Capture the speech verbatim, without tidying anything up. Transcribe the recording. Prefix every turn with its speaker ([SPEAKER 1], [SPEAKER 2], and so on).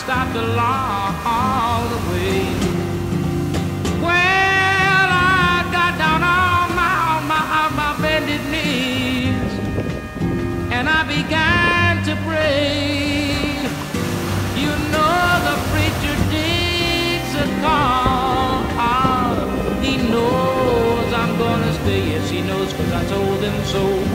[SPEAKER 1] stopped along the way. Well, I got down on my, on my, on my bended knees, and I began to pray. You know the preacher digs a call. He knows I'm gonna stay. Yes, he knows, 'cause I told him so.